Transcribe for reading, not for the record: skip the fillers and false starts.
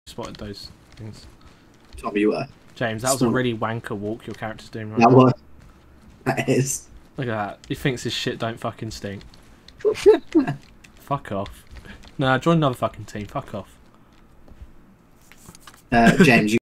spotted those things. Tom, you were. James, that was a really wanker walk your character's doing right That now. was. That is. Look at that. He thinks his shit don't fucking stink. Fuck off. Nah, join another fucking team. Fuck off. James, you